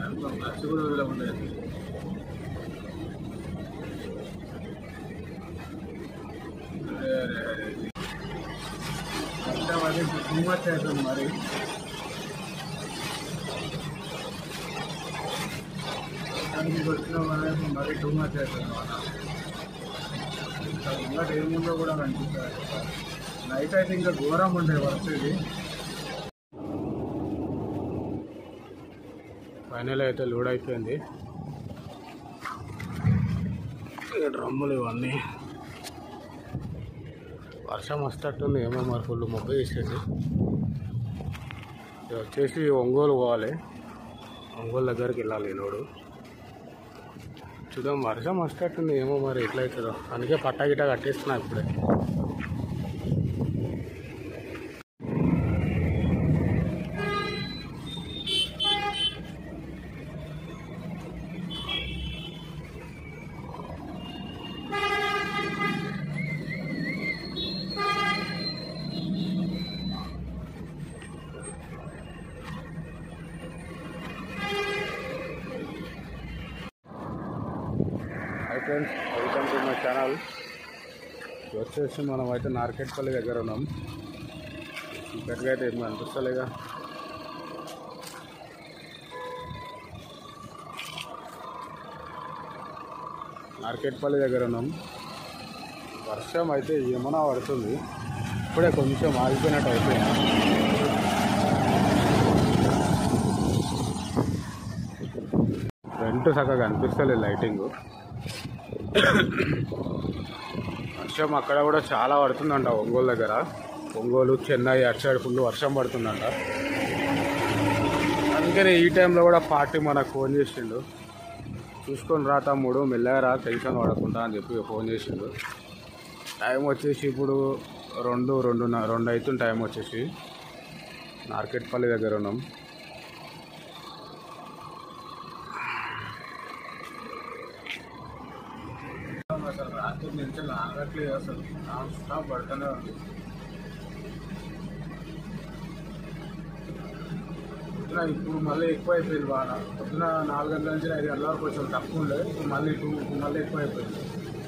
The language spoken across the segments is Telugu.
ఖర్చు కూడా వదలకుండేది. వర్షం అది టూ మచ్ అవుతుంది మరి. దానికి వచ్చిన మరి టూ మచ్ అవుతుంది మన ఇంకా ఏముందో కూడా కనిపిస్తుంది. నైట్ అయితే ఇంకా ఘోరం ఉండే వర్షం ఇది. ఫైనల్ అయితే లోడ్ అయిపోయింది. డ్రమ్ములు ఇవన్నీ వర్షం వస్తట్టుంది ఏమో మరి. ఫుల్ మొగ్గ వేసేది. ఇది వచ్చేసి ఒంగోలు పోవాలి. ఒంగోలు దగ్గరికి వెళ్ళాలి లోడు. చూద్దాం వర్షం వస్తట్టుంది ఏమో మరి ఎట్లయితుందో. అందుకే పట్టా గిట్ట కట్టేస్తున్నా ఇప్పుడే. Friends, welcome to my channel. వచ్చేసి మనం అయితే నార్కెట్పల్లి దగ్గర ఉన్నాం. ఇక్కడికి అయితే ఏమి అనిపిస్తలేగా. నార్కెట్పల్లి దగ్గర ఉన్నాం. వర్షం అయితే ఏమైనా పడుతుంది. ఇప్పుడే కొంచెం ఆగిపోయినట్టు అయిపోయింది. ఫ్రంట్ చక్కగా అనిపిస్తలేదు లైటింగ్. వర్షం అక్కడ కూడా చాలా పడుతుందంట ఒంగోలు దగ్గర. ఒంగోలు, చెన్నై అటు సైడ్ ఫుల్ వర్షం పడుతుందంట. అందుకని ఈ టైంలో కూడా పార్టీ మనకు ఫోన్ చేసిండు. చూసుకొని రా తమ్ముడు, మెల్లగా రా, టెన్షన్ పడకుండా అని చెప్పి ఫోన్ చేసిండు. టైం వచ్చేసి ఇప్పుడు 2 అవుతుంది టైం వచ్చేసి. నార్కెట్పల్లి దగ్గర ఉన్నాం. అసలు రాత్రి నుంచి ఆగట్లేదు. అసలు నాన్ స్టాప్ పడుతూనే ఉంది. పొద్దున ఇప్పుడు మళ్ళీ ఎక్కువ అయిపోయింది బాగా. పొద్దున 4 గంటల నుంచి 5 గంటల వరకు కొంచెం తక్కువ ఉండే. ఇప్పుడు మళ్ళీ ఎక్కువ అయిపోయింది.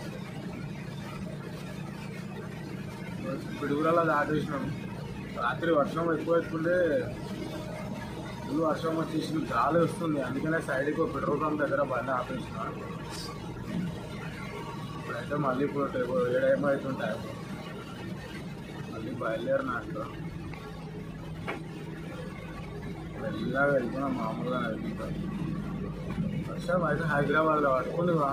పిడుగులలో దాటేసినాం. రాత్రి వర్షం ఎక్కువ అవుతుండే. ఫుల్ వర్షం వచ్చేసి గాలి వస్తుంది. అందుకనే సైడ్కి పెట్రోల్ పంప్ దగ్గర బండి ఆపేసిన. ఇప్పుడైతే మళ్ళీ ఇప్పుడు 7 అవుతుంటాయి. మళ్ళీ బయలుదేరిన అట్లా మెల్లగా వెళ్తున్నాం. మామూలుగా వెళ్తుంటాం. వర్షం అయితే హైదరాబాద్లో పట్టుకుని వాన.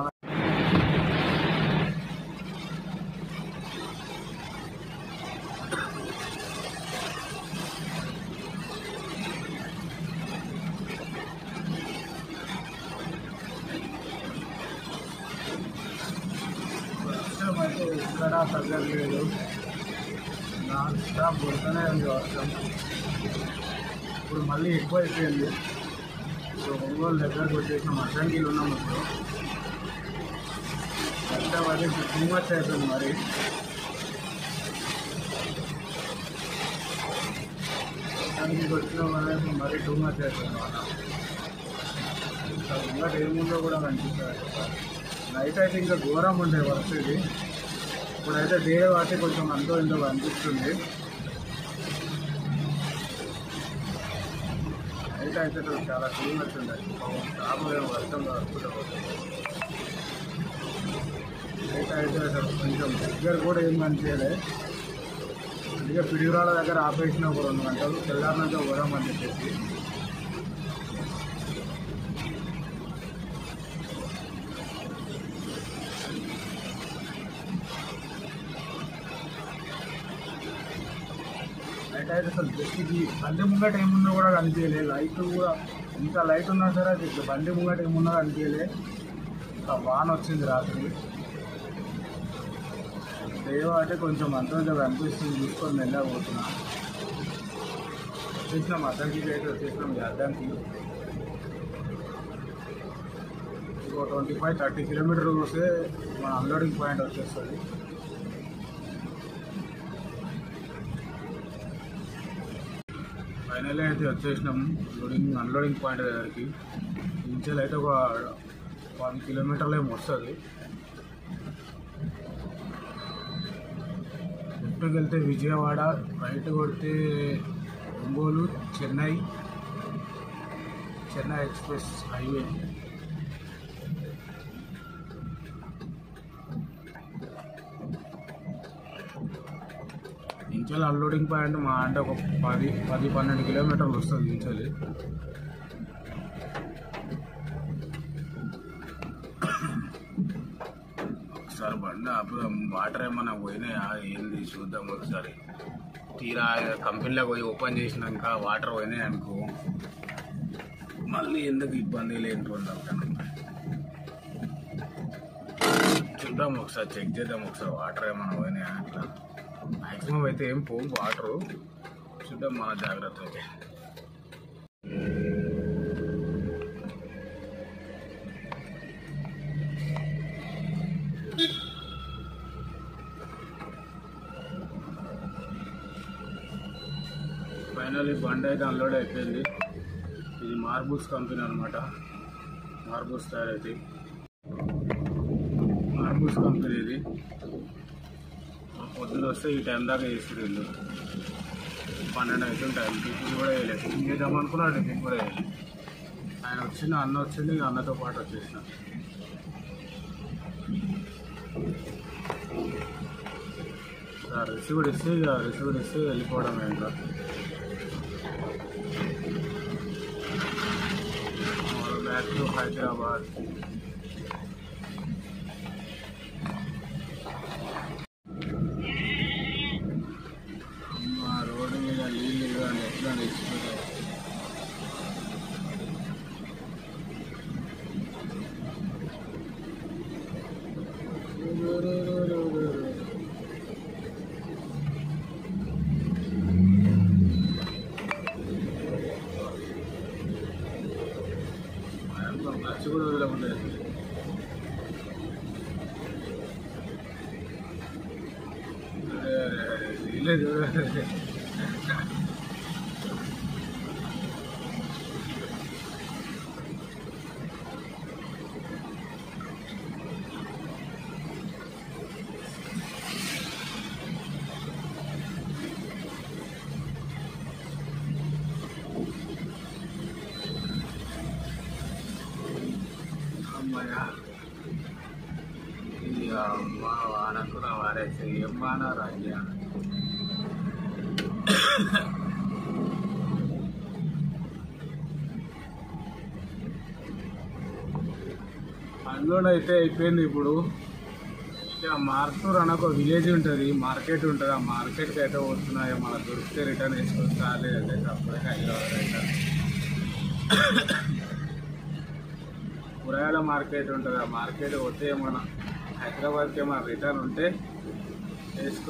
అయితే ఎక్కడ తగ్గట్లేదు. నాన్ స్టాప్ పడుతూనే ఉంది వర్షం. ఇప్పుడు మళ్ళీ ఎక్కువ అయిపోయింది. ఇప్పుడు ఒంగోలు దగ్గరకు వచ్చేసినాం. అడ్డంకిలు ఉన్నాం. ఇప్పుడు వర్షం అయితే టూ మచ్ అయిపోయింది మరి. అడ్డంకికి వచ్చిన మరీ టూ మచ్ అయిపోయింది మన. ఇంకా ఏముందో కూడా కనిపిస్తుంది. నైట్ అయితే ఇంకా ఘోరం ఉండే వర్షం ఇది. ఇప్పుడైతే డే వాటి కొంచెం అంతో ఇంతో అనిపిస్తుంది. నైట్ అయితే చాలా క్లీన్ వచ్చింది. కాపులేం వర్షం వస్తుంటే నైట్ అయితే అసలు కొంచెం దగ్గర కూడా ఏం కనిపించలే. అందుకే పిడిగురాల దగ్గర ఆపేసిన ఒక 2 గంటలు తెల్లారినాక ఘోరం అని చెప్పేసి. నైట్ అయితే అసలు జస్ట్కి బండి ముంగట ఏమున్నా కూడా కనిపించలే. లైట్ కూడా ఇంకా లైట్ ఉన్నా సరే అది బండి ముంగట ఏమున్నా కనిపించలే. వాన వచ్చింది రాత్రి. దేవ అంటే కొంచెం అంత కనిపిస్తుంది. చూసుకొని మెల్లగా పోతున్నా. వచ్చేసినాం అద్దంకి అయితే వచ్చేసినాం. అద్దంకి ఇంకో 25-30 కిలోమీటర్లు వస్తే మన అన్లోడింగ్ పాయింట్ వచ్చేస్తుంది. ఫైనల్ అయితే వచ్చేసినాం అన్లోడింగ్ పాయింట్ దగ్గరికి. ఇంచెల్ అయితే ఒక 1 కిలోమీటర్లు ఏమో వస్తుంది. లెఫ్ట్కి వెళ్తే విజయవాడ, రైట్ కొడితే ఒంగోలు, చెన్నై ఎక్స్ప్రెస్ హైవే. ఇంచెల్ అన్లోడింగ్ పాయింట్ మా అంటే ఒక 10-12 కిలోమీటర్లు వస్తుంది ఇంచెల్. ఒకసారి బండి ఆపుదాం, వాటర్ ఏమన్నా పోయినాయా ఏంది చూద్దాం ఒకసారి. తీరా కంపెనీలోకి పోయి ఓపెన్ చేసినాక వాటర్ పోయినాయి అనుకో మళ్ళీ ఎందుకు ఇబ్బంది లేనిపోతాం. చూద్దాం ఒకసారి, చెక్ చేద్దాం ఒకసారి వాటర్ ఏమైనా పోయినాయా. అట్లా మ్యాక్సిమం అయితే ఏం పోవు వాటరు. చూద్దాం మన జాగ్రత్త అయితే. ఫైనల్ ఈ బండి అయితే అన్లోడ్ అయిపోయింది. ఇది మార్బుల్స్ కంపెనీ అనమాట. మార్బుల్స్ తయారైతే మార్బుల్స్ కంపెనీ ఇది. పొద్దున వస్తే ఈ టైం దాకా చేస్తారు వీళ్ళు. 12 అవుతుంది టైంకి. టిఫిన్ కూడా వేయలేదు. టిఫిన్ చేద్దాం అనుకున్నా, టిఫిన్ కూడా వేయలేదు. ఆయన వచ్చింది, అన్న వచ్చింది, అన్నతో పాటు వచ్చేసిన. రిసీవ్డ్ ఇస్తే వెళ్ళిపోవడం ఇంకా. Back to Hyderabad. రోడ్డు మీద నీళ్ళు కానీ ఎట్లా తెచ్చిపోతాయి. ఖర్చు కూడా వదలకుండా లేదు. అమ్మయ్యా, ఇది అమ్మ వానకు నా వారేసి ఏం వాన రాజ్యా. అన్లోడ్ అయితే అయిపోయింది. ఇప్పుడు మార్టూర్ అని ఒక విలేజ్ ఉంటుంది, మార్కెట్ ఉంటుంది. ఆ మార్కెట్కి అయితే వస్తున్నాయి. మనకు దొరికితే రిటర్న్ వేసుకొస్తా, లేదంటే అప్పటికే హైదరాబాద్ రిటర్న్. కూరగాయల మార్కెట్ ఉంటుంది. ఆ మార్కెట్ వస్తే ఏమన్నా హైదరాబాద్కి ఏమైనా రిటర్న్ ఉంటే వేసుకుని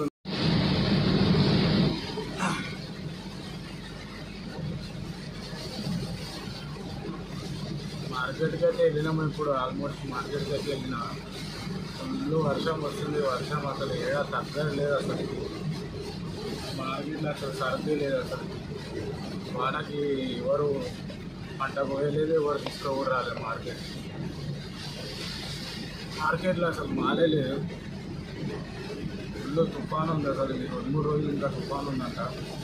మార్కెట్కి అయితే వెళ్ళినాము. ఇప్పుడు ఆల్మోస్ట్ మార్కెట్కి అయితే వెళ్ళినా. ఫుల్ వర్షం వస్తుంది. వర్షం అసలు ఏడా తగ్గలేదు. అసలు మార్కెట్లో అసలు సర్ది లేదు. అసలు వానకి ఎవరు పంట పోయలేదు, ఎవరు తీసుకోకూడదు రాలేదు. మార్కెట్లో అసలు మాలే లేదు. ఫుల్ తుఫాను ఉంది. అసలు ఈ 2-3 రోజులు ఇంకా తుఫాను ఉందంట.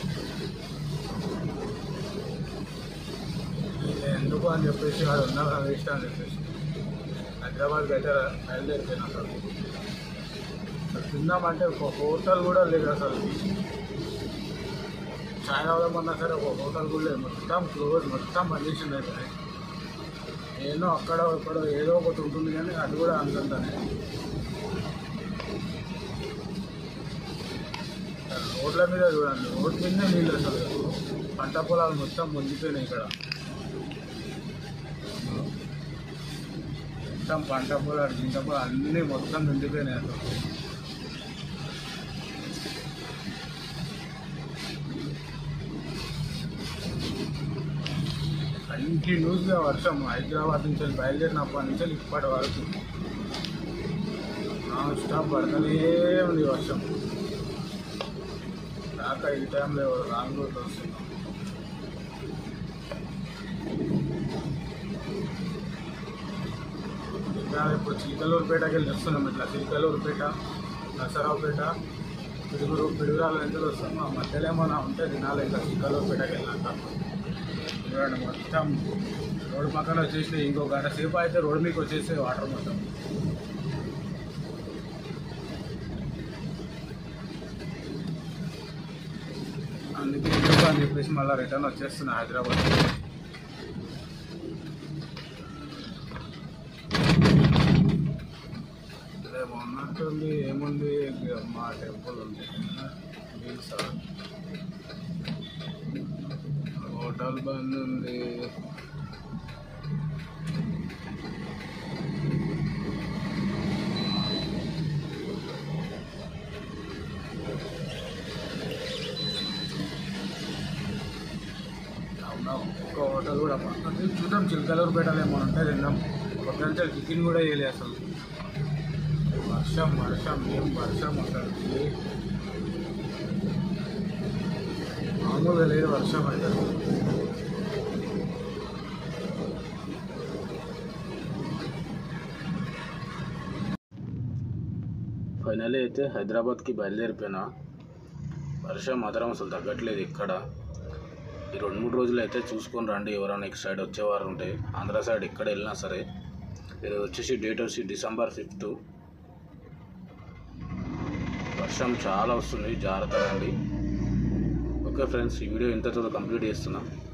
ఎందుకు అని చెప్పేసి వాడు ఉన్నా వేస్ట్ అని చెప్పేసి హైదరాబాద్కి అయితే బయలుదేరిపోయినా. అసలు తిందామంటే ఒక హోటల్ కూడా లేదు. అసలు చాయ్ తాగమన్నా సరే ఒక హోటల్ కూడా లేదు. మొత్తం క్లోజ్, మొత్తం బంద్ చేసింది. అయితే ఏదో అక్కడో ఇక్కడో ఏదో ఒకటి ఉంటుంది, కానీ అది కూడా అందుతుంటానే. రోడ్ల మీద చూడండి, రోడ్ మీదనే నీళ్ళు. అసలు పంట పొలాలు మొత్తం మునిగిపోయినాయి. ఇక్కడ మొత్తం పంట పొలాలు, గింజ పొలాలు అన్నీ మొత్తం నిండిపోయినాయి. అసలు కంటిన్యూస్గా వర్షం. హైదరాబాద్ నుంచి బయలుదేరినప్పటి నుంచి ఇప్పటి వరకు నాన్ స్టాప్ పడుతూనే ఉంది వర్షం. కాక ఈ టైంలో రాంగ్ రూట్లో వస్తున్నాం. ఇప్పుడు చిలకలూరుపేటకి వెళ్ళి వస్తున్నాం. ఇట్లా చిలకలూరుపేట, నరసరావుపేట, పిడుగురాల నుంచి వస్తాం. ఆ మధ్యలో ఏమైనా ఉంటే తినాలి. ఇంకా చిలకలూరుపేటకి వెళ్ళాక చూడండి, మొత్తం రోడ్డు పక్కన వచ్చేసి ఇంకో గంట సేపు అయితే రోడ్డు మీకు వచ్చేసి వాటర్ మొత్తం. అందుకే ఎందుకు అని చెప్పేసి మళ్ళీ రిటర్న్ వచ్చేస్తున్నా హైదరాబాద్. రేపు ఉన్నట్టుంది ఏముంది, మా టెంపుల్ ఉంది, హోటల్ బంద్ ఉంది. ఒక్క హోటల్ కూడా చూద్దాం. చిలకలూరుపేటలో ఏమైనా ఉంటే తిందాం. పొద్దున టిఫిన్ కూడా వేయలేదు అసలు. వర్షం ఏం వర్షం అసలు మామూలుగా లేదు వర్షం అయితే. ఫైనల్లీ అయితే హైదరాబాద్కి బయలుదేరిపోయినా. వర్షం మాత్రం అసలు తగ్గట్లేదు ఇక్కడ. ఈ 2-3 రోజులు అయితే చూసుకొని రండి. ఎవరైనా నెక్స్ట్ సైడ్ వచ్చేవారు ఉంటే ఆంధ్ర సైడ్ ఎక్కడ వెళ్ళినా సరే. ఇది వచ్చేసి డేట్ వచ్చి December 5th. వర్షం చాలా వస్తుంది, జాగ్రత్తగా అండి. ఓకే ఫ్రెండ్స్, ఈ వీడియో ఇంతతో కంప్లీట్ చేస్తున్నా.